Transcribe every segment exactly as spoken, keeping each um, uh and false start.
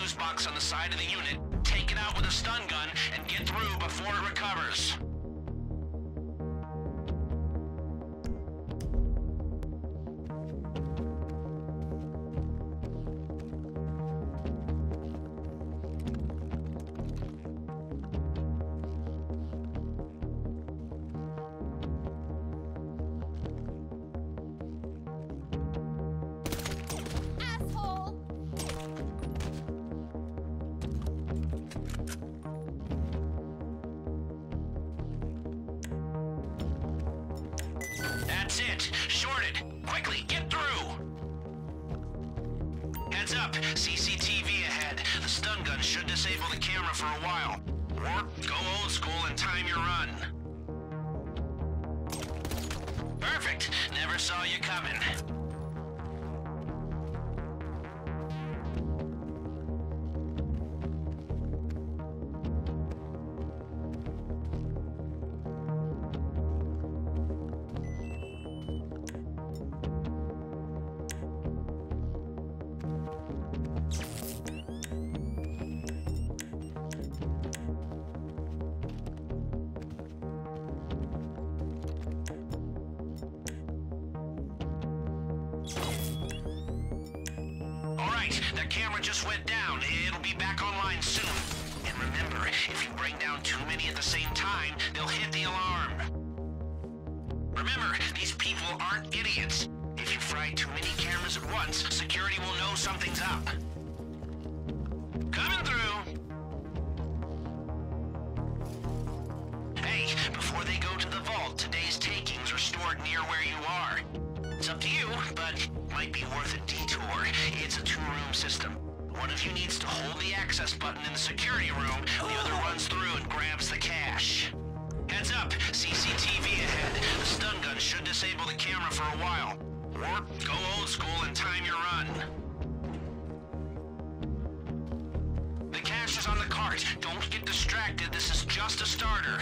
fuse box on the side of the unit, take it out with a stun gun, and get through before it recovers. That's it. Shorted. Quickly, get through. Heads up. C C T V ahead. The stun gun should disable the camera for a while. Or go old school and time your run. Perfect. Never saw you coming. That camera just went down. It'll be back online soon. And remember, if you bring down too many at the same time, they'll hit the alarm. Remember, these people aren't idiots. If you fry too many cameras at once, security will know something's up. Coming through. Hey, before they go to the vault, today's takings are stored near where you are. It's up to you, but might be worth a detour. It's a two-room system. One of you needs to hold the access button in the security room, the other runs through and grabs the cash. Heads up, C C T V ahead. The stun gun should disable the camera for a while. Or go old school and time your run. The cash is on the cart. Don't get distracted, this is just a starter.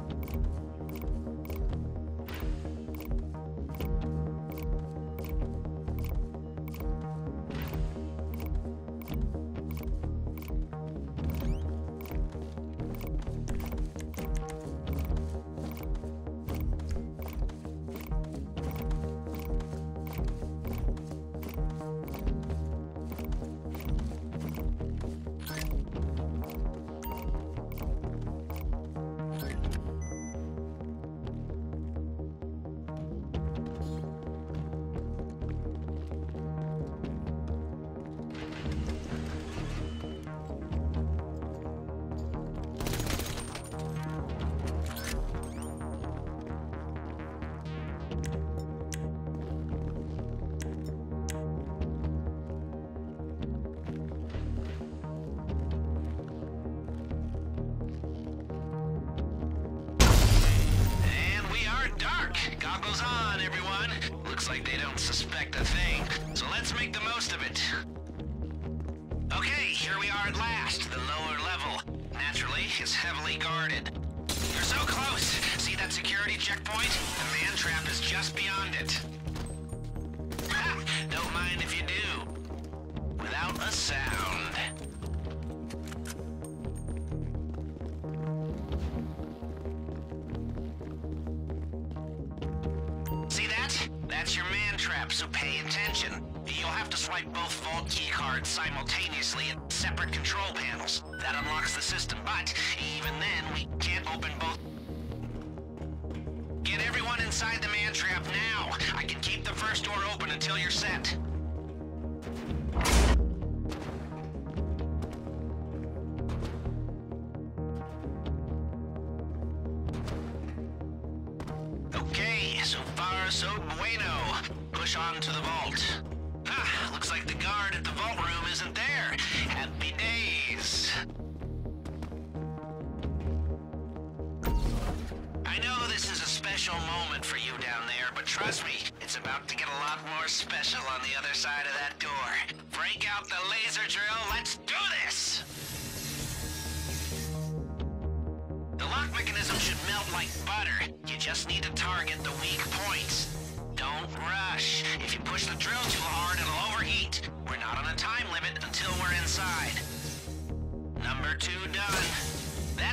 Goggles on, everyone. Looks like they don't suspect a thing, so let's make the most of it. Okay, here we are at last, the lower level. Naturally, it's heavily guarded. You're so close. See that security checkpoint? The man trap is just beyond it. Don't mind if you do. Without a sound. That's your man trap, so pay attention. You'll have to swipe both vault keycards simultaneously at separate control panels. That unlocks the system, but even then, we can't open both. Get everyone inside the man trap now. I can keep the first door open until you're set. Okay, so far so bueno. Push on to the vault. Ah, looks like the guard at the vault room isn't there. Happy days. I know this is a special moment for you down there, but trust me, it's about to get a lot more special on the other side of that door. Break out the laser drill, let's do this! The lock mechanism should melt like butter. You just need to target the weak points. Don't rush. If you push the drill too hard, it'll overheat. We're not on a time limit until we're inside.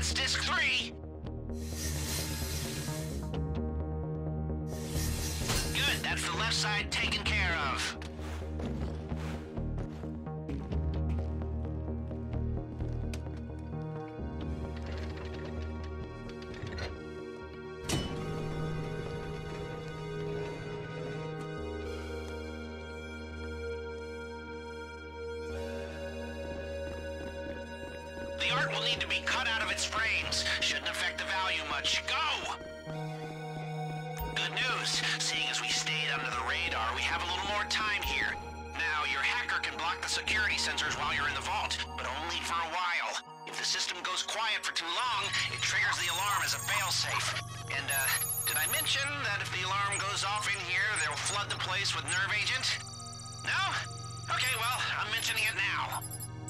That's disc three. Good, that's the left side taken care of. The art will need to be cut out of its frames. Shouldn't affect the value much. Go! Good news. Seeing as we stayed under the radar, we have a little more time here. Now, your hacker can block the security sensors while you're in the vault, but only for a while. If the system goes quiet for too long, it triggers the alarm as a failsafe. And, uh, did I mention that if the alarm goes off in here, they'll flood the place with nerve agent? No? Okay, well, I'm mentioning it now.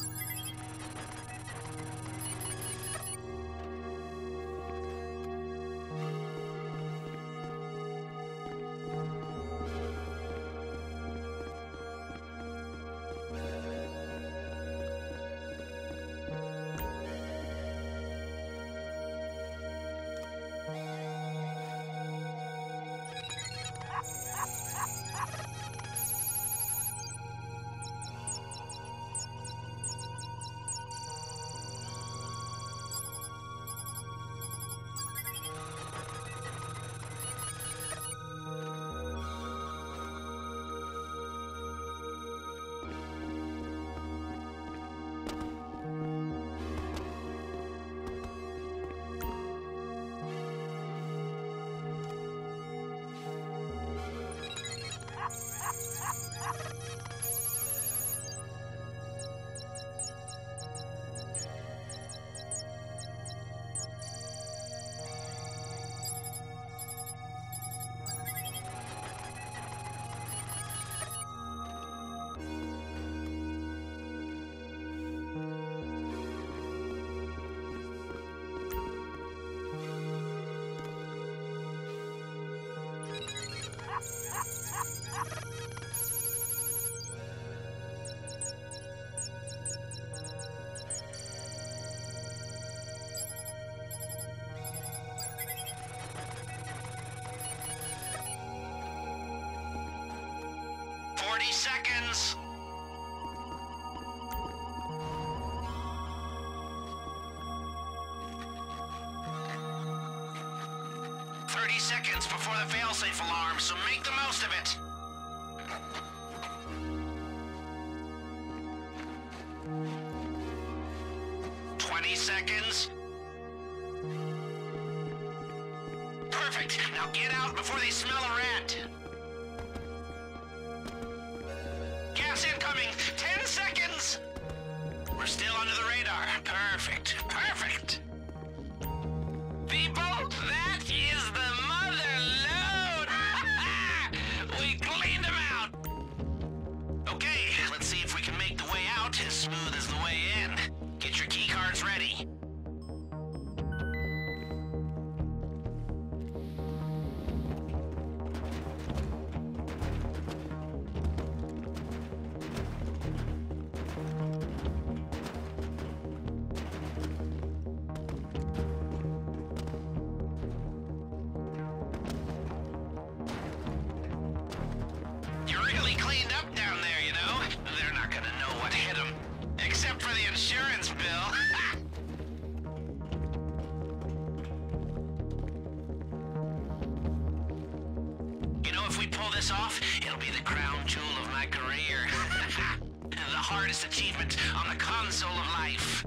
Forty seconds. Thirty seconds before the failsafe alarm, so make the most of it. Twenty seconds. Perfect. Now get out before they smell a rat. Gas incoming! Ten seconds! We're still under the radar. Perfect. Perfect. People, that is the mother load! We cleaned them out! Okay, let's see if we can make the way out as smooth as the way in. Get your keycards ready. Cleaned up down there, you know? They're not gonna know what hit them. Except for the insurance bill. You know, if we pull this off, it'll be the crown jewel of my career. The hardest achievement on the console of life.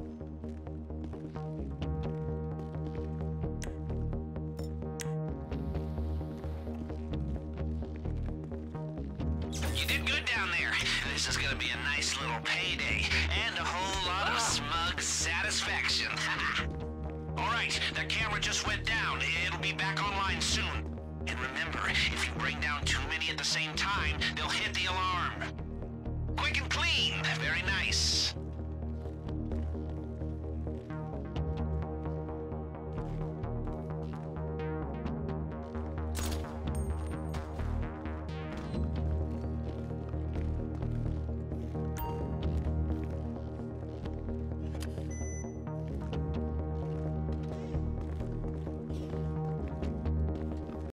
You did good down there. This is gonna be a nice little payday, and a whole lot of smug satisfaction. Alright, that camera just went down. It'll be back online soon. And remember, if you bring down too many at the same time,